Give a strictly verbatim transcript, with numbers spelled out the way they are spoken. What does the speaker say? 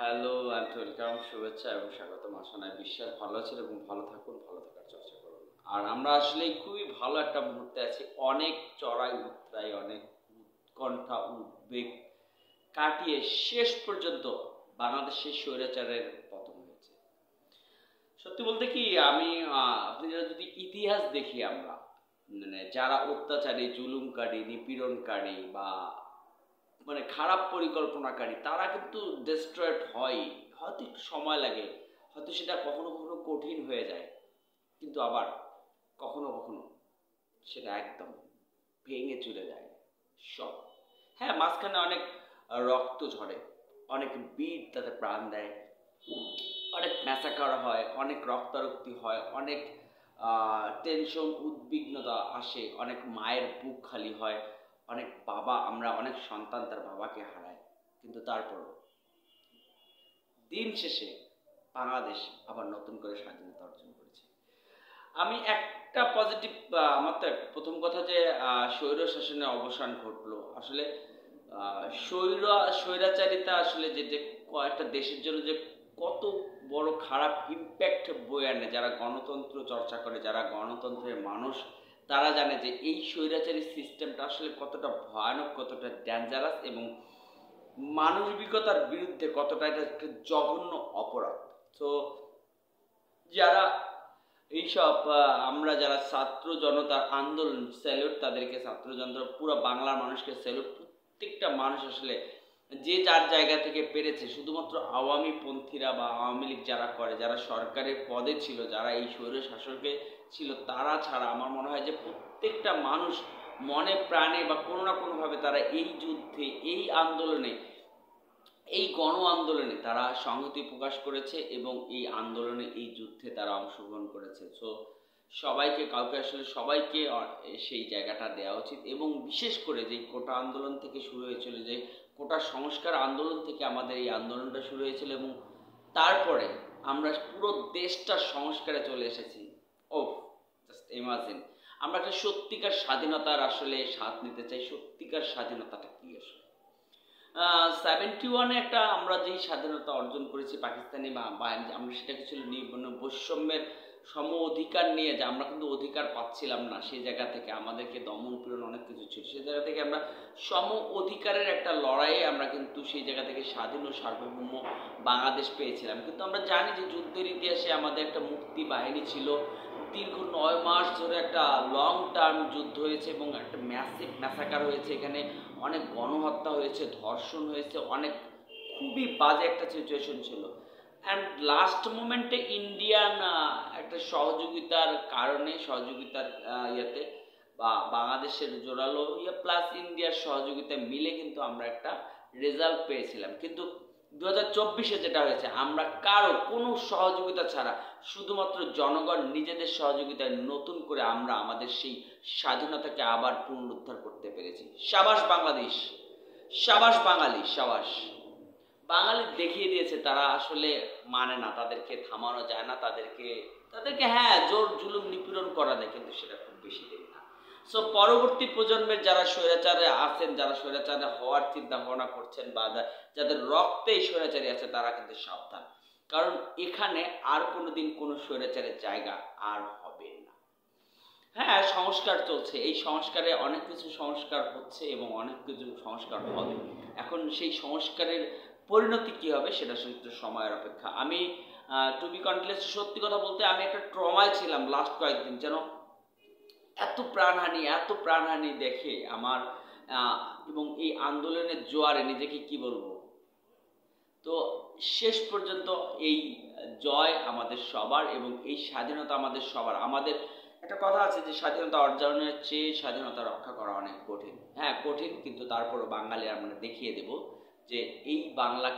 Hello and welcome, শুভেচ্ছা এবং স্বাগতম। আশানায় বিশ্বাস ভালো আছেন এবং ভালো থাকুন, ভালো থাকার চর্চা করুন। আর আমরা আসলে খুবই ভালো একটা মুহূর্তে আছি। অনেক চড়াই উতরাই, অনেক উৎকণ্ঠা উদ্বেগ কাটিয়ে শেষ পর্যন্ত বাংলাদেশের স্বৈরাচারের পতন হয়েছে। সত্যি বলতে কি, আমি আপনি যদি ইতিহাস দেখি, আমরা মানে যারা অত্যাচারী, জুলুমকারী, নিপীড়নকারী বা মানে খারাপ পরিকল্পনাকারী, তারা কিন্তু ডিস্ট্রয়েড হয়। হয়তো একটু সময় লাগে, হয়তো সেটা কখনো কখনো কঠিন হয়ে যায়, কিন্তু আবার কখনো কখনো সেটা একদম ভেঙে চলে যায় সব। হ্যাঁ, মাঝখানে অনেক রক্ত ঝরে, অনেক বীর তাতে প্রাণ দেয়, অনেক ম্যাসাকার হয়, অনেক রক্তারক্তি হয়, অনেক টেনশন উদ্বিগ্নতা আসে, অনেক মায়ের বুক খালি হয়, অনেক বাবা, আমরা অনেক সন্তান তার বাবাকে হারায়। কিন্তু তারপরও দিন শেষে বাংলাদেশ আবার নতুন করে স্বাধীনতা অর্জন করেছে। আমি একটা পজিটিভ, আমার তো প্রথম কথা যে স্বৈর শাসনের অবসান ঘটলো। আসলে স্বৈর স্বৈরাচারিতা আসলে যে যে কয়েকটা দেশের জন্য যে কত বড় খারাপ ইম্প্যাক্ট বয়ে আনে, যারা গণতন্ত্র চর্চা করে, যারা গণতন্ত্রের মানুষ, তারা জানে যে এই স্বৈরাচারী সিস্টেমটা আসলে কতটা ভয়ানক, কতটা ডেঞ্জারাস এবং মানবিকতার বিরুদ্ধে কতটা এটা একটা জঘন্য অপরাধ। তো যারা এইসব, আমরা যারা ছাত্র জনতার আন্দোলন, স্যালুট তাদেরকে, ছাত্র জনতা পুরো বাংলার মানুষকে স্যালুট। প্রত্যেকটা মানুষ আসলে যে যার জায়গা থেকে পেরেছে, শুধুমাত্র আওয়ামী পন্থীরা বা আওয়ামী লীগ যারা করে, যারা সরকারের পদে ছিল, যারা এই স্বৈর শাসকে ছিল, তারা ছাড়া আমার মনে হয় যে প্রত্যেকটা মানুষ মনে প্রাণে বা কোনো না কোনোভাবে তারা এই যুদ্ধে, এই আন্দোলনে, এই গণ আন্দোলনে তারা সংহতি প্রকাশ করেছে এবং এই আন্দোলনে, এই যুদ্ধে তারা অংশগ্রহণ করেছে। সো সবাইকে, কাউকে আসলে সবাইকে সেই জায়গাটা দেওয়া উচিত। এবং বিশেষ করে যে কোটা আন্দোলন থেকে শুরু হয়েছিল, যে কোটা সংস্কার আন্দোলন থেকে আমাদের এই আন্দোলনটা শুরু হয়েছিল এবং তারপরে আমরা পুরো দেশটার সংস্কারে চলে এসেছি। ও জাস্ট ইমাজিন, আমরা একটা সত্যিকার স্বাধীনতার আসলে স্বাদ নিতে চাই। সত্যিকার স্বাধীনতাটা কি আসলে? সেভেন্টি ওয়ানে একটা আমরা যেই স্বাধীনতা অর্জন করেছি পাকিস্তানি বা আমরা সেটাকে ছিল বৈষম্যের সম অধিকার নিয়ে, যে আমরা কিন্তু অধিকার পাচ্ছিলাম না, সেই জায়গা থেকে আমাদেরকে দমন পীড়ন অনেক কিছু ছিল, সেই জায়গা থেকে আমরা সম অধিকারের একটা লড়াইয়ে আমরা কিন্তু সেই জায়গা থেকে স্বাধীন ও সার্বভৌম বাংলাদেশ পেয়েছিলাম। কিন্তু আমরা জানি যে যুদ্ধের ইতিহাসে আমাদের একটা মুক্তি বাহিনী ছিল, দীর্ঘ নয় মাস ধরে একটা লং টার্ম যুদ্ধ হয়েছে এবং একটা ম্যাসিভ ম্যাসাকার হয়েছে, এখানে অনেক গণহত্যা হয়েছে, ধর্ষণ হয়েছে, অনেক খুবই বাজে একটা সিচুয়েশন ছিল। অ্যান্ড লাস্ট মোমেন্টে ইন্ডিয়ান একটা সহযোগিতার কারণে, সহযোগিতার ইয়েতে বা বাংলাদেশের জোরালো ইয়ে প্লাস ইন্ডিয়ার সহযোগিতা মিলে কিন্তু আমরা একটা রেজাল্ট পেয়েছিলাম। কিন্তু দু হাজার চব্বিশে যেটা হয়েছে, আমরা কারো কোনো সহযোগিতা ছাড়া শুধুমাত্র জনগণ নিজেদের সহযোগিতায় নতুন করে আমরা আমাদের সেই স্বাধীনতাকে আবার পুনরুদ্ধার করতে পেরেছি। সাবাস বাংলাদেশ, সাবাস বাঙালি, সাবাস। বাঙালি দেখিয়ে দিয়েছে তারা আসলে মানে না, তাদেরকে থামানো যায় না, তাদেরকে তাদেরকে হ্যাঁ জোর জুলুম নিপীড়ন করা যায়, কিন্তু সেটা খুব বেশি দিন না। সো পরবর্তী প্রজন্মের যারা স্বৈরাচারে আছেন, যারা স্বৈরাচারে হওয়ার চিন্তা ভাবনা করছেন বা যাদের রক্তে এই স্বৈরাচারী আছে, তারা কিন্তু সাবধান, কারণ এখানে আর কোনোদিন কোনো স্বৈরাচারের জায়গা আর হবে না। হ্যাঁ, সংস্কার চলছে, এই সংস্কারে অনেক কিছু সংস্কার হচ্ছে এবং অনেক কিছু সংস্কার হবে। এখন সেই সংস্কারের পরিণতি কি হবে সেটা শুধু সময়ের অপেক্ষা। আমি টু বি কন্টিনিউয়াস, সত্যি কথা বলতে আমি একটা ট্রমায় ছিলাম লাস্ট কয়েকদিন, যেন এত প্রাণহানি, এত প্রাণহানি দেখে আমার এবং এই আন্দোলনের জোয়ারে নিজেকে কি বলবো। তো শেষ পর্যন্ত এই জয় আমাদের সবার এবং এই স্বাধীনতা আমাদের সবার। আমাদের একটা কথা আছে যে স্বাধীনতা অর্জনের চেয়ে স্বাধীনতা রক্ষা করা অনেক কঠিন। হ্যাঁ কঠিন, কিন্তু তারপরও বাঙালি আমরা দেখিয়ে দেব যে এই বাংলা